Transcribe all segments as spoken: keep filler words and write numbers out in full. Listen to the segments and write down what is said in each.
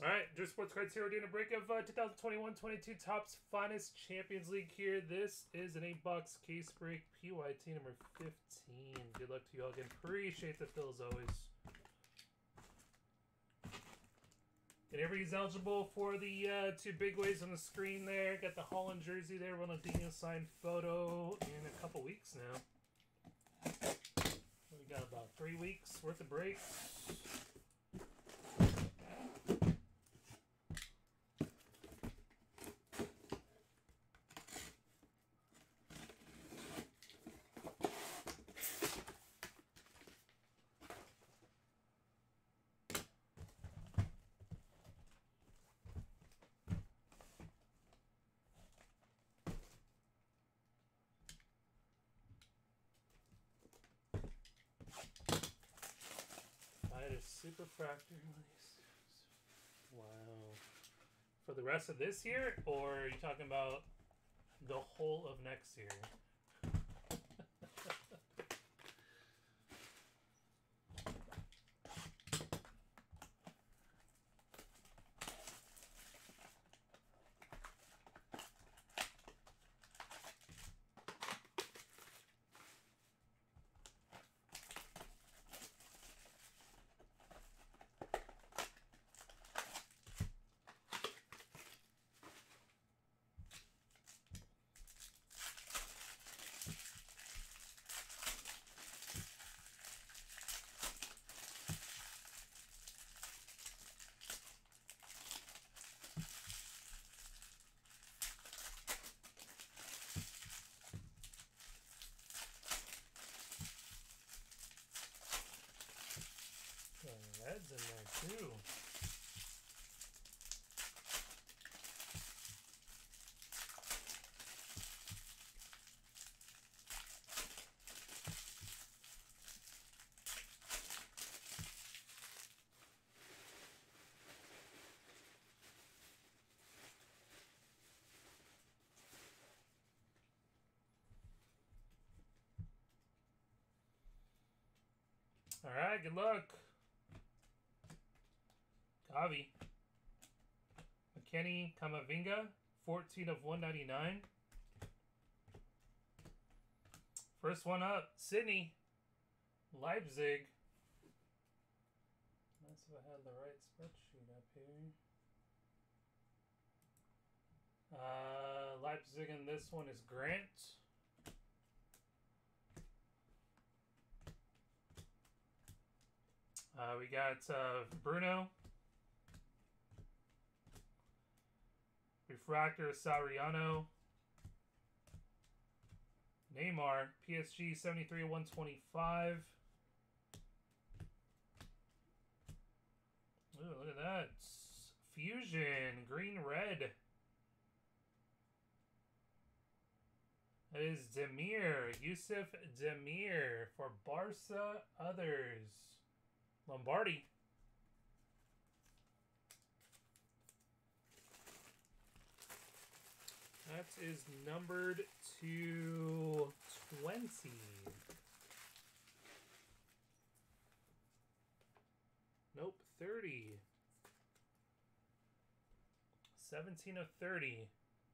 All right, Drew Sports Cards here. We're doing a break of uh, twenty twenty-one twenty-two Topps Finest Champions League here. This is an eight box case break, P Y T number fifteen. Good luck to you all again. Appreciate the fill as always. And everybody's eligible for the uh, two big ways on the screen there. Got the Holland jersey there. Ronaldinho signed photo in a couple weeks now. We got about three weeks worth of breaks. Super Fractor release. Wow. For the rest of this year, or are you talking about the whole of next year? Reds in there too. All right, good luck. Avi. McKenny Kamavinga, fourteen of one ninety-nine. First one up, Sydney. Leipzig. Nice if I had the right spreadsheet up here. Uh, Leipzig, and this one is Grant. Uh, we got uh, Bruno. Refractor Sariano. Neymar, P S G seventy-three of one twenty-five. Ooh, look at that. Fusion, green red. That is Demir, Yusuf Demir for Barca Others. Lombardi. That is numbered to twenty. Nope, thirty. seventeen of thirty.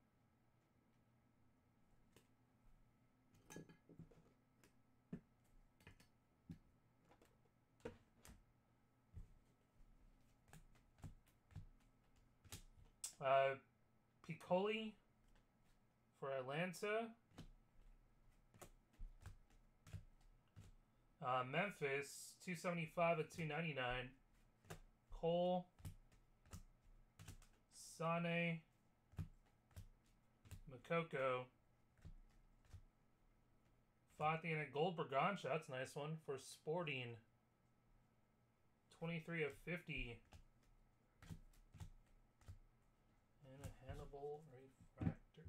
Uh, Piccoli for Atlanta. Uh, Memphis, two seventy-five of two ninety-nine. Cole. Sane. Makoko. Fati and a gold Bergancha. That's a nice one for Sporting. twenty-three of fifty. And a Hannibal refractor.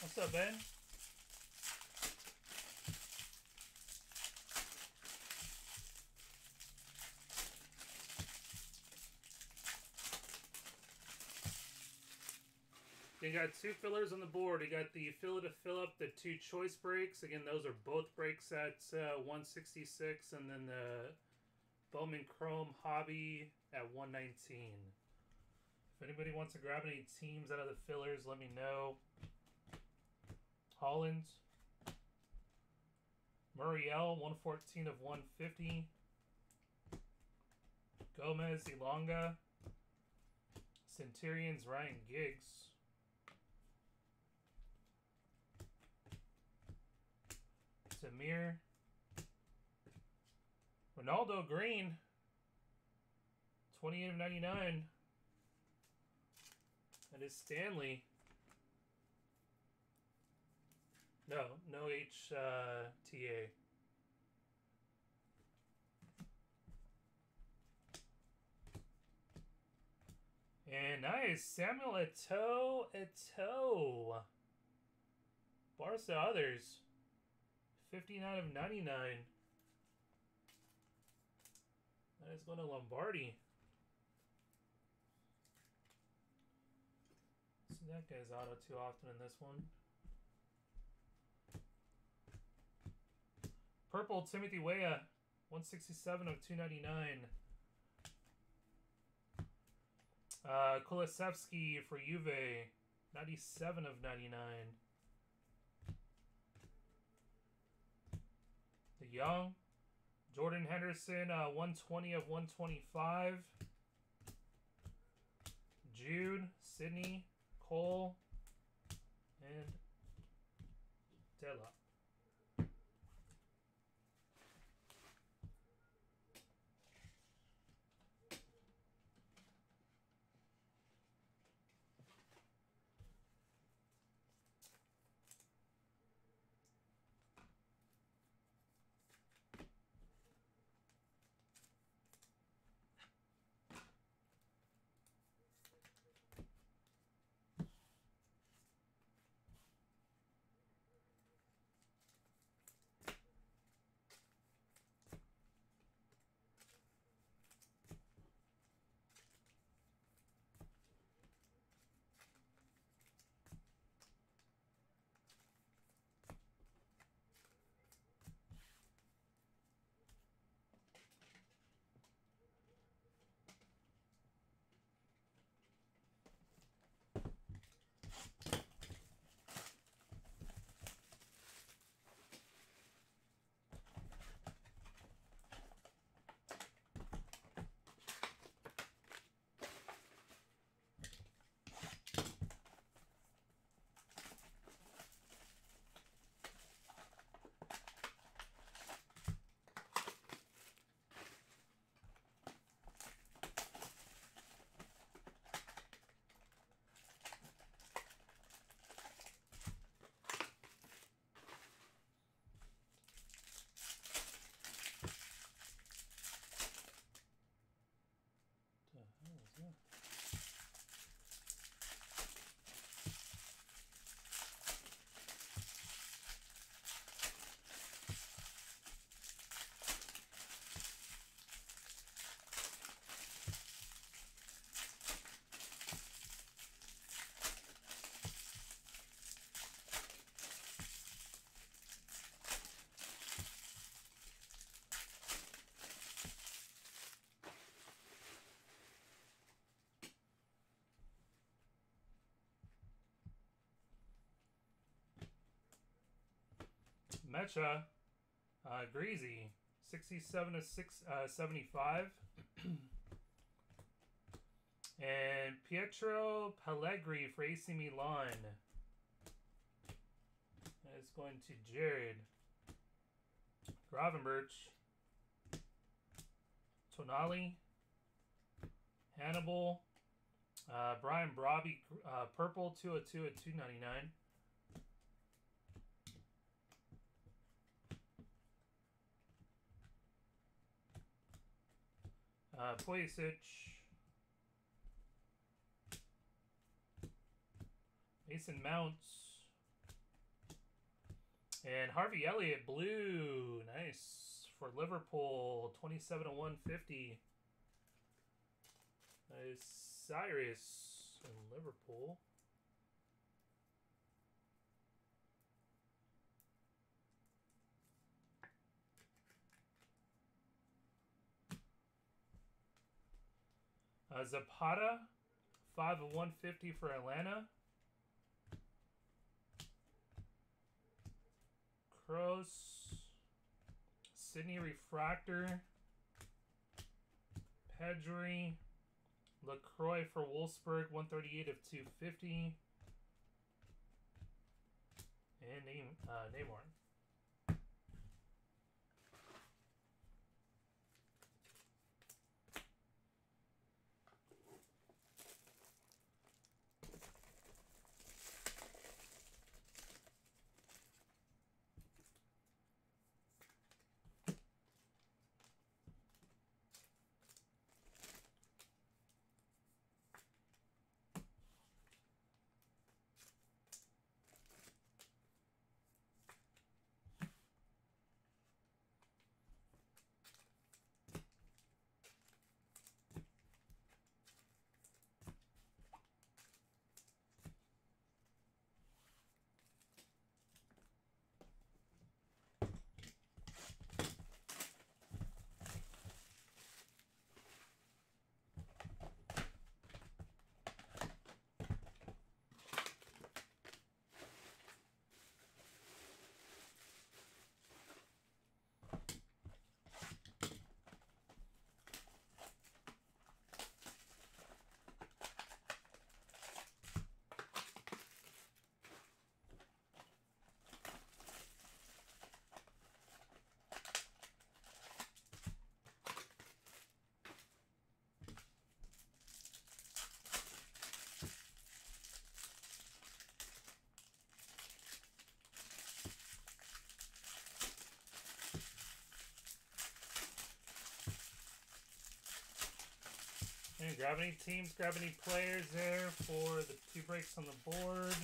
What's up, Ben? You got two fillers on the board. You got the filler to fill up the two choice breaks. Again, those are both breaks at uh, one sixty-six, and then the Bowman Chrome Hobby at one nineteen. If anybody wants to grab any teams out of the fillers, let me know. Holland, Muriel, one fourteen of one fifty. Gomez, Ilonga. Centurions, Ryan Giggs. Samir. Ronaldo Green. twenty-eight of ninety-nine. That is Stanley. No, no H uh, T A. And nice, Samuel Eto'o, Eto'o. Barca others. fifty-nine of ninety-nine. That is going to Lombardi. See that guy's auto too often in this one. Purple, Timothy Weah, one sixty-seven of two ninety-nine. Uh, Kulusevski for Juve, ninety-seven of ninety-nine. De Jong, Jordan Henderson, uh, one twenty of one twenty-five. Jude, Sydney, Cole, and Della. Mecha, uh, Greasy, sixty-seven of six, uh, seventy-five. And Pietro Pellegrini for A C Milan. That is going to Jared. Gravenberch. Tonali. Hannibal. Uh, Brian Brobby, uh, purple, two oh two at two ninety-nine. Uh, Pulisic. Mason Mounts. And Harvey Elliott, blue. Nice. For Liverpool, twenty-seven to one fifty. Nice. Cyrus in Liverpool. Uh, Zapata, five of one fifty for Atlanta. Kroos, Sydney Refractor, Pedri, LaCroix for Wolfsburg, one thirty-eight of two fifty. And name uh, Neymar. And grab any teams, grab any players there for the two breaks on the board.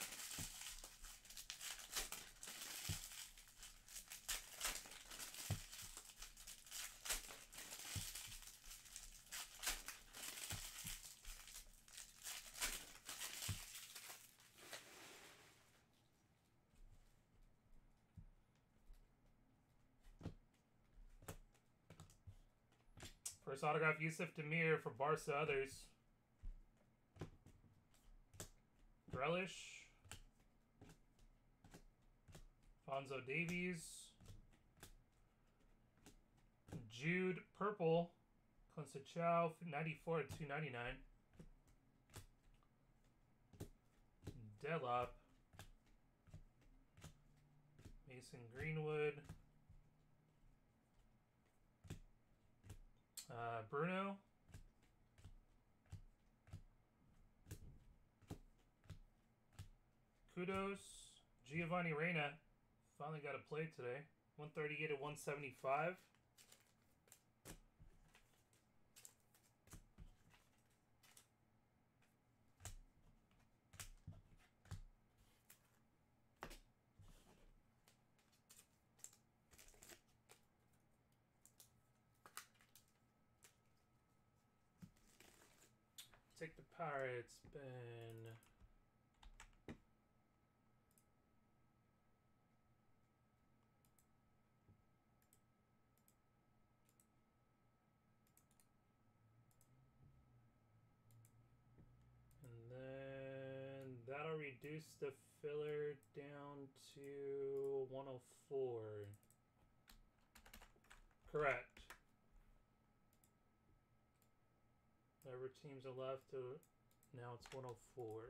First autograph, Yusuf Demir for Barca others. Grealish. Fonzo Davies. Jude purple. Conceição ninety-four to two ninety-nine. Delop. Mason Greenwood. Uh, Bruno. Kudos. Giovanni Reina. Finally got a play today. one thirty-eight to one seventy-five. Take the Pirates, Ben. And then that'll reduce the filler down to one oh four. Correct. Whatever teams are left, to, now it's one oh four.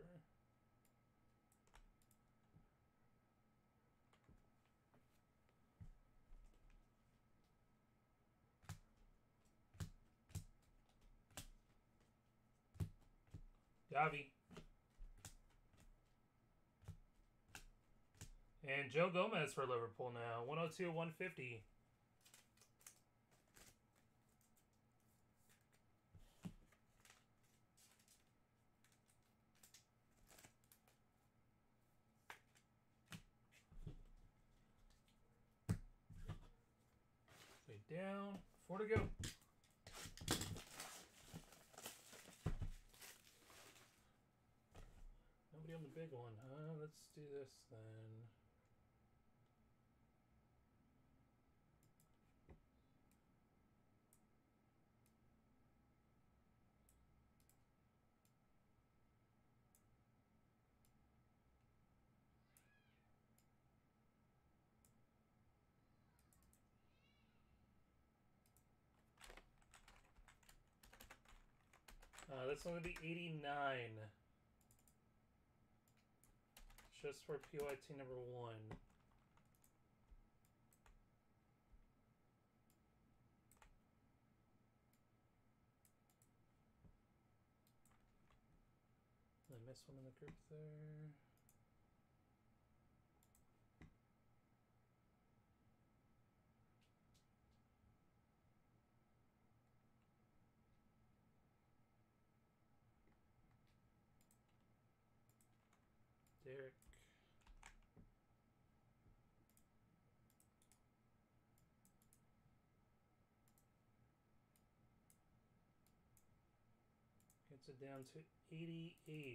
Gavi. And Joe Gomez for Liverpool now. one oh two, one fifty. down. Four to go. Nobody on the big one, huh? Let's do this then. Uh, that's only the eighty-nine. Just for P O I T number one. I missed one in the group there. Derek. Gets it down to eighty-eight.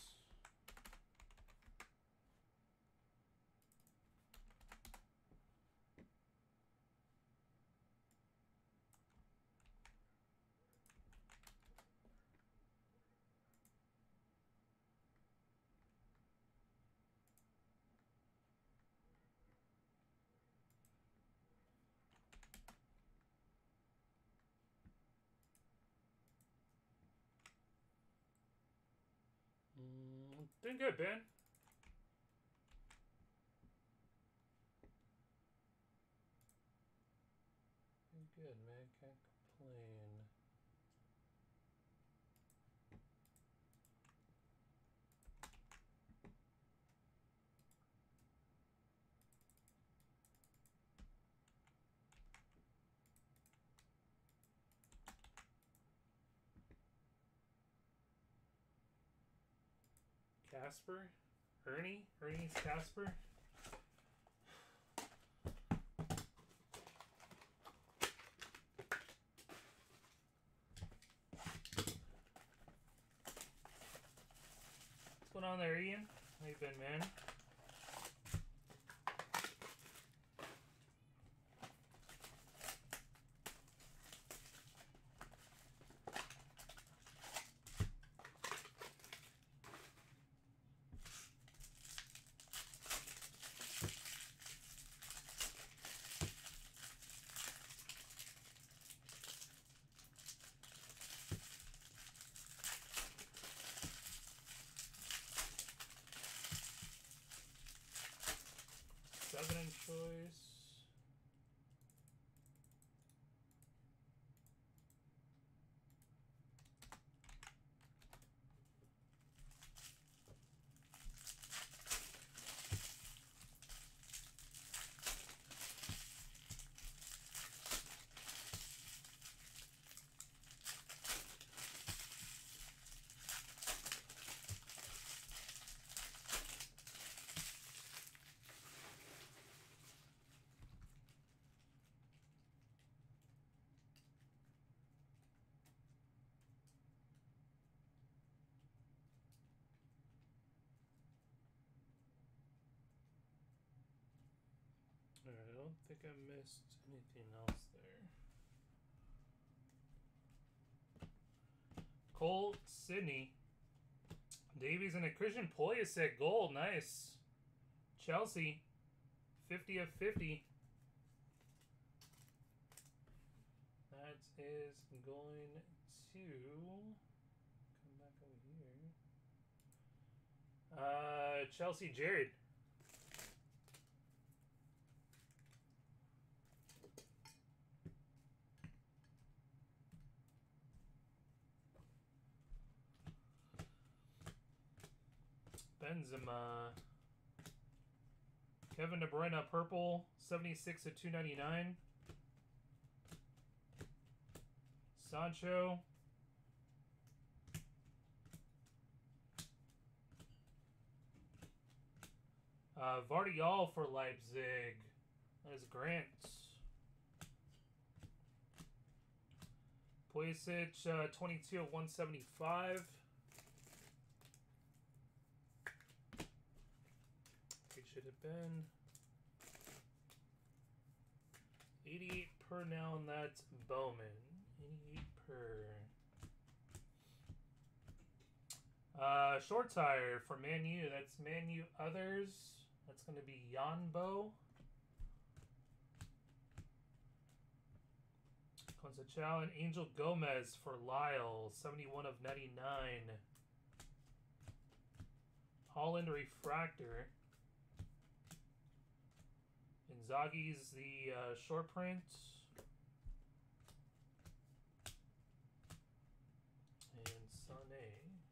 Mm, doing good, Ben. Doing good, man. Can't complain. Casper? Ernie? Ernie's Casper? What's going on there, Ian? How you been, man? Seven in choice. Alright, I don't think I missed anything else there. Cole Sidney. Davies and a Christian Pulisic gold. Nice. Chelsea. fifty of fifty. That is going to come back over here. Uh, Chelsea Jared. Benzema. Kevin De Bruyne purple, seventy-six of two ninety-nine. Sancho. Uh, Vardiol for Leipzig. That is Grant. Pulisic, uh, twenty-two of one seventy-five. It should have been eighty-eight per now, and that's Bowman. eighty-eight per. Uh, short tire for Man U. That's Man U others. That's going to be Yanbo. Conceicao and Angel Gomez for Lyle. seventy-one of ninety-nine. Holland Refractor. Inzaghi's the uh, short print. And Sané.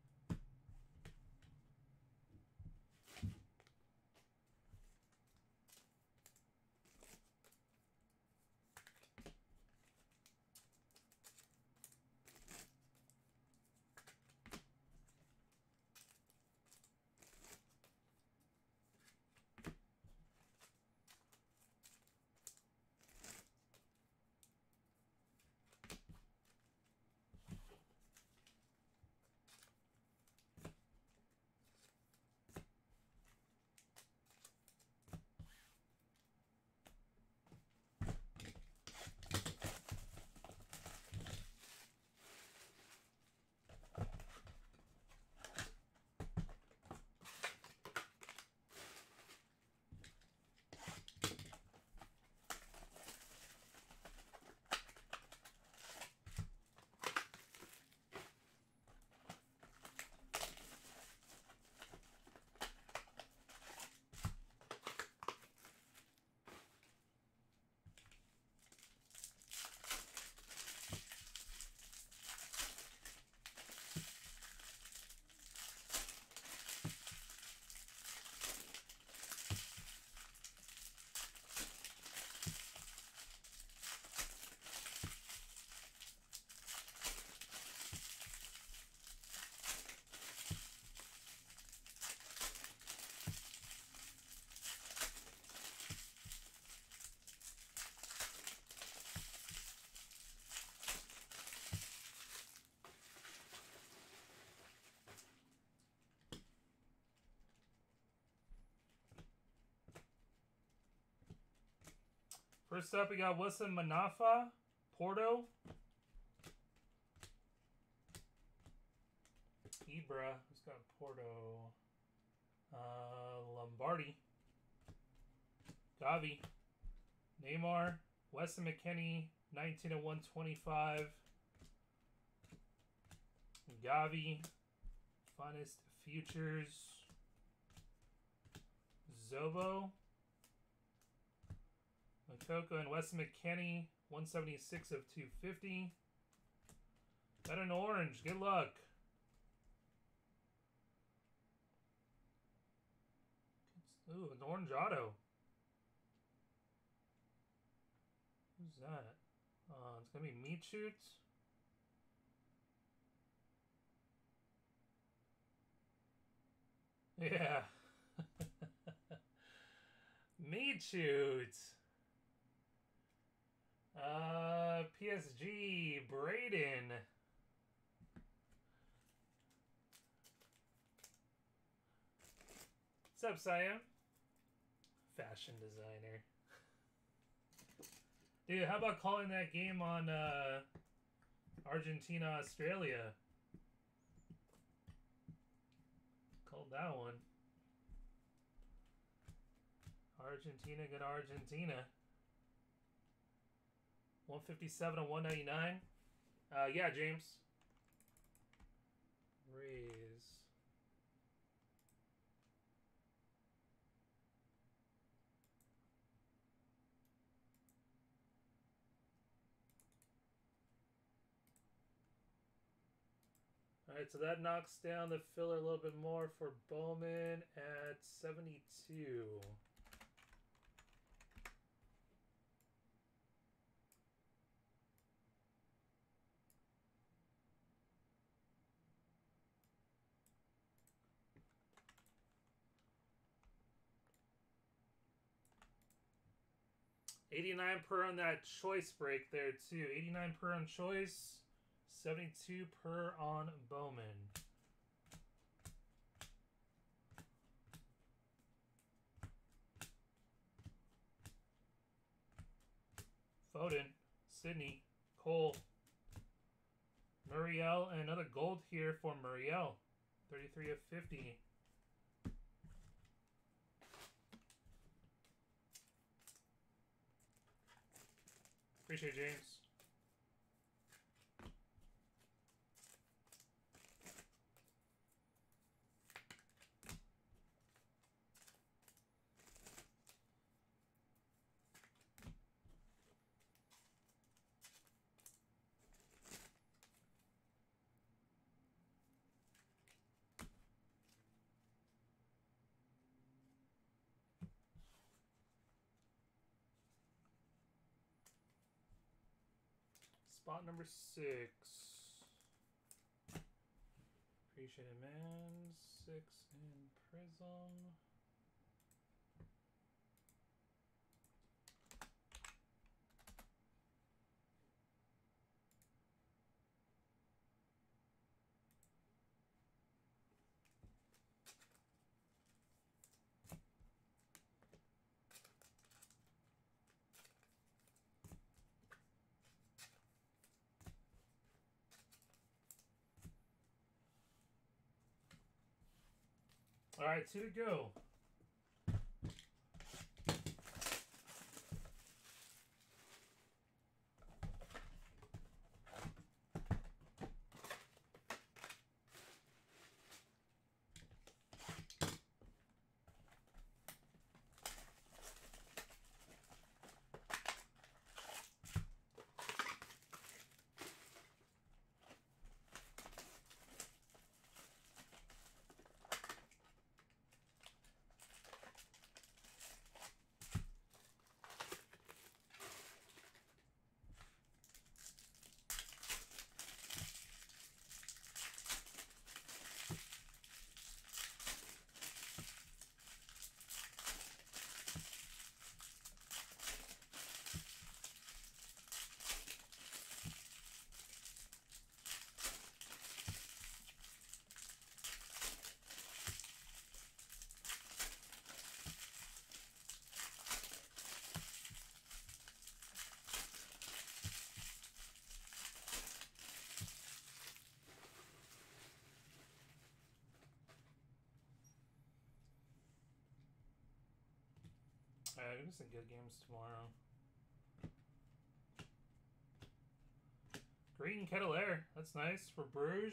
First up, we got Wissam Manafa, Porto. Ibra, who's got Porto? Uh, Lombardi. Gavi. Neymar. Weston McKennie, nineteen of one twenty-five. Gavi. Finest Futures. Zobo. Makoko and Weston McKennie, one seventy-six of two fifty. Got an orange. Good luck. Ooh, an orange auto. Who's that? Uh, it's going to be Meat Shoots. Yeah. Meat Shoots. Uh, P S G, Braden. What's up, Siam? Fashion designer. Dude, how about calling that game on uh, Argentina, Australia? Called that one. Argentina, good Argentina. one fifty-seven and one ninety-nine. Uh, yeah, James. Raise. Alright, so that knocks down the filler a little bit more for Bowman at seventy-two. eighty-nine per on that choice break there, too. eighty-nine per on choice. seventy-two per on Bowman. Foden, Sydney, Cole, Muriel, and another gold here for Muriel. thirty-three of fifty. Appreciate it, James. Spot number six. Appreciate it, man. Six in Prism. All right, two to go. Alright, give me some good games tomorrow. Green Kettler, that's nice for Bruges.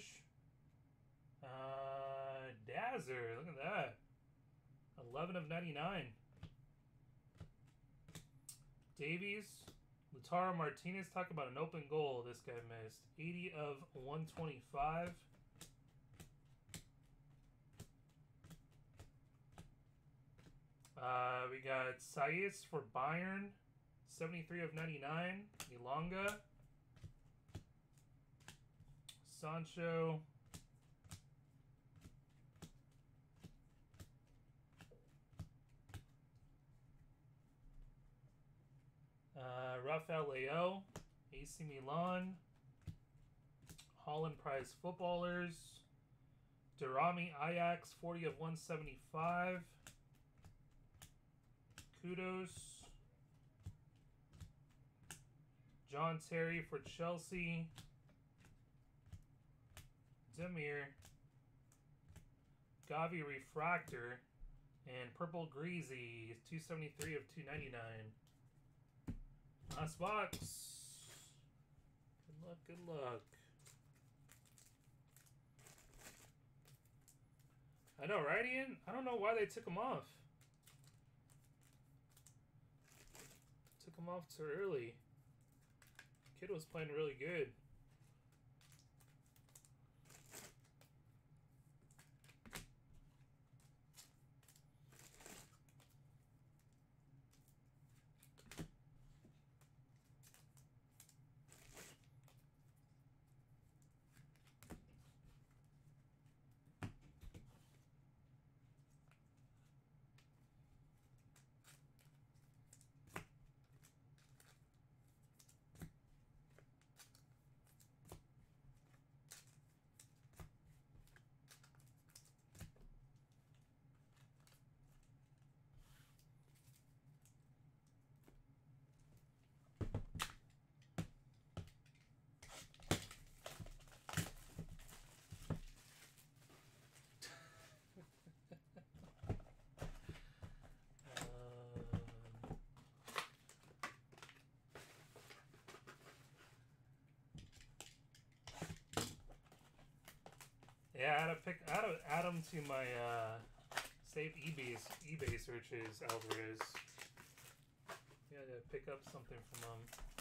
Uh, Dazer, look at that. eleven of ninety-nine. Davies, Lautaro Martinez, talk about an open goal this guy missed. eighty of one twenty-five. Uh, we got Saiz for Bayern, seventy-three of ninety-nine. Ilonga. Sancho. Uh, Rafael Leao, A C Milan. Holland Prize Footballers. Darami Ajax, forty of one seventy-five. Kudos. John Terry for Chelsea. Demir. Gavi Refractor. And Purple Greasy, two seventy-three of two ninety-nine. Last box. Good luck, good luck. I know, right, Ian? I don't know why they took him off. Took him off too early. Kid was playing really good. Yeah, I had to pick. I had to add them to my uh, save eBay eBay searches. Alvarez. Yeah, to pick up something from them.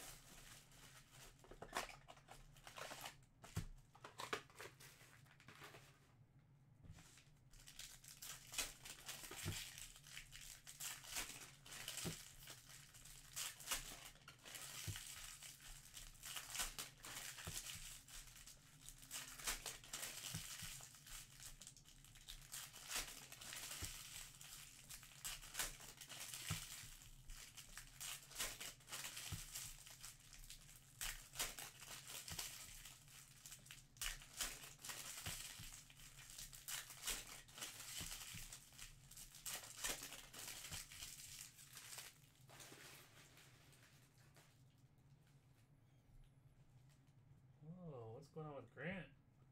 What's going on with Grant?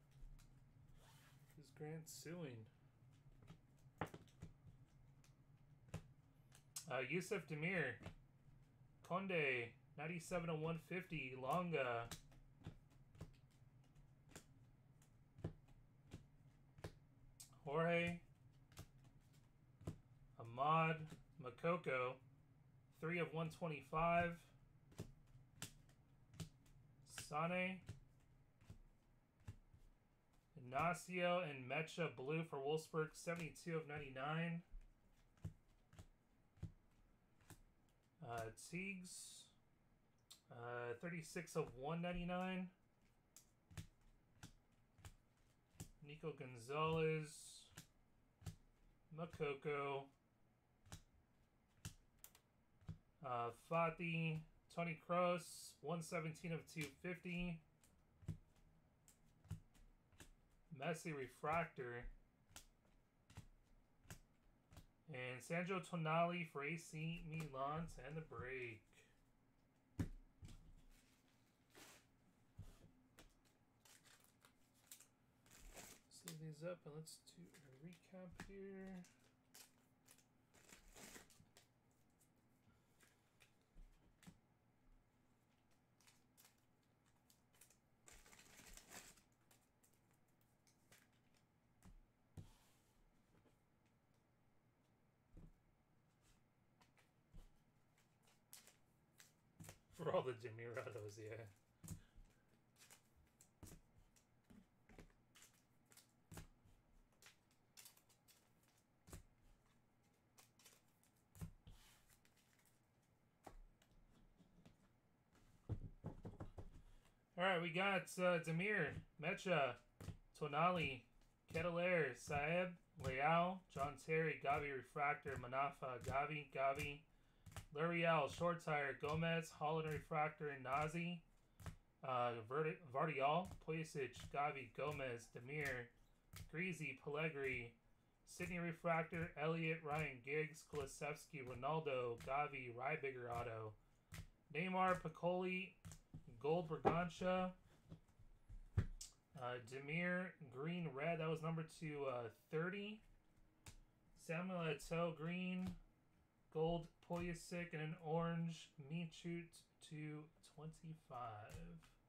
Who's Grant suing? Uh, Yusuf Demir. Conde. ninety-seven to one fifty. Longa. Jorge. Ahmad. Makoko. three of one twenty-five. Sane. Ignacio and Mecha Blue for Wolfsburg, seventy-two of ninety-nine. Uh, Teagues, uh, thirty-six of one ninety-nine. Nico Gonzalez, Makoko, uh, Fati, Tony Kroos, one seventeen of two fifty. Messi Refractor. And Sandro Tonali for A C Milan to end the break. Save these up and let's do a recap here. For all the Demirados, yeah. All right, we got uh, Demir, Mecha, Tonali, Kettler, Saeb, Leal, John Terry, Gavi Refractor, Manafa, Gavi, Gavi, L'Oreal, Short Tire, Gomez, Holland Refractor, and Nazi, uh, Vardial, Pulisic, Gavi, Gomez, Demir, Greasy, Pellegrini, Sydney Refractor, Elliott, Ryan Giggs, Kulisevsky, Ronaldo, Gavi, Rybiger Auto, Neymar, Piccoli, Gold Bergantia, uh, Demir, Green, Red, that was number two uh, thirty, Samuel Eto'o, Green, Gold, Pulisic, and an orange Michut to twenty-five.